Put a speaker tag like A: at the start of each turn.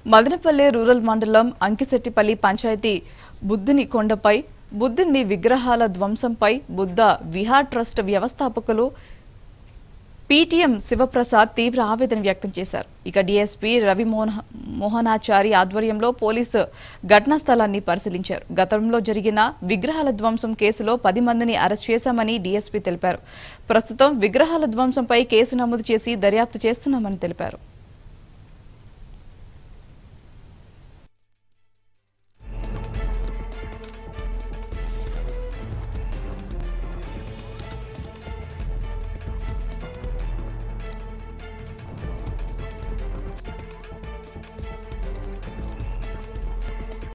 A: Madanapalle rural మండలం అంకిశెట్టిపల్లి పంచాయతీ బుద్ధుని కొండపై బుద్ధుని విగ్రహాల ధ్వంసంపై బుద్ధ విహార్ ట్రస్ట్ వ్యవస్థాపకులు పీటీఎం శివప్రసాద్ తీవ్ర ఆవేదన వ్యక్తం చేశారు. ఇక డీఎస్పీ రవి మోహనాచారి ఆధ్వర్యంలో పోలీసు ఘటనా స్థలాన్ని పరిశీలించారు. గతంలో జరిగిన విగ్రహాల ధ్వంసం కేసులో 10 మందిని అరెస్ట్ చేశామని డీఎస్పీ తెలిపారు. ప్రస్తుతం విగ్రహాల ధ్వంసంపై కేసు నమోదు చేసి దర్యాప్తు చేస్తున్నామని తెలిపారు.